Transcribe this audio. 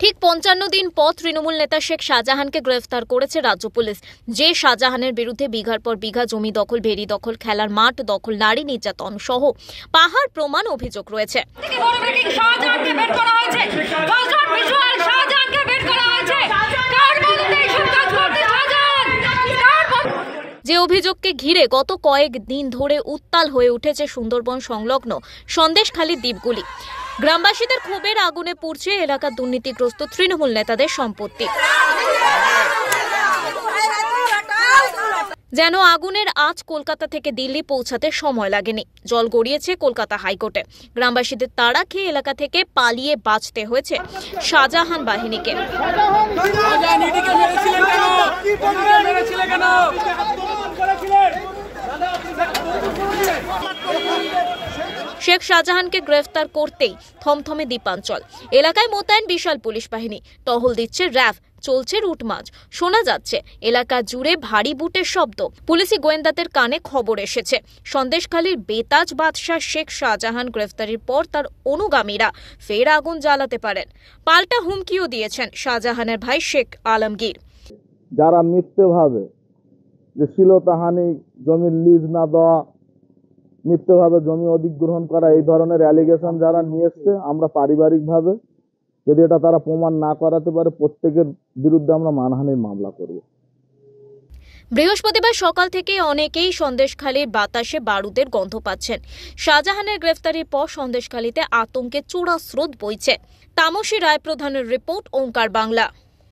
ঠিক ৫৫ দিন পর তৃণমূল নেতা শেখ শাহজাহানকে গ্রেফতার করেছে রাজ্য পুলিশ। যে শাহজাহানের বিরুদ্ধে বিঘার পর বিঘা জমি দখল, ভেড়ি দখল, খেলার মাঠ দখল, নারী নির্যাতন সহ পাহাড় প্রমাণ অভিযোগ রয়েছে। যে অভিযোগকে ঘিরে গত কয়েক দিন ধরে উত্তাল হয়ে উঠেছে সুন্দরবন সংলগ্ন সন্দেশখালী দ্বীপগুলি। গ্রামবাসীদের ক্ষোভের আগুনে পুড়ছে এলাকার দুর্নীতিগ্রস্ত তৃণমূল নেতাদের সম্পত্তি। যেন আগুনের আঁচ কলকাতা থেকে দিল্লি পৌঁছাতে সময় লাগেনি। জল গড়িয়েছে কলকাতা হাইকোর্টে। গ্রামবাসীদের তাড়া খেয়ে এলাকা থেকে পালিয়ে বাঁচতে হয়েছে শাহজাহান বাহিনীকে। শেখ শাহজাহানকে গ্রেফতার করতেই থমথমে দ্বীপাঞ্চল। এলাকায় মোতায়েন বিশাল পুলিশ বাহিনী, টহল দিচ্ছে র্যাব, চলছে রুটমার্চ। শোনা যাচ্ছে এলাকা জুড়ে ভারী বুটের শব্দ। পুলিশি গোয়েন্দাদের কানে খবর এসেছে সন্দেশখালীর বেতাজ বাদশাহ শেখ শাহজাহান গ্রেফতারির পর তার অনুগামীরা ফের আগুন জ্বালাতে পারেন। পাল্টা হুমকিও দিয়েছেন শাহজাহানের ভাই শেখ আলমগীর। যারা মিথ্যেভাবে যে শিলতাহানি, জমির লিজ না দেওয়া, মিথ্যেভাবে জমি অধিগ্রহণ করা, এই ধরনের অ্যালিগেশন যারা নিয়ে এসছে, আমরা পারিবারিকভাবে যদি এটা তারা প্রমাণ না করাতে পারে, প্রত্যেকের বিরুদ্ধে আমরা মানহানির মামলা করব। বৃহস্পতিবার সকাল থেকে অনেকেই সন্দেশখালীর বাতাসে বারুদের গন্ধ পাচ্ছেন। শাহজাহানের গ্রেফতারির পর সন্দেশখালীতে আতঙ্কে চূড়া স্রোত বইছে। তামসী রায় প্রধানের রিপোর্ট, ওঙ্কার বাংলা।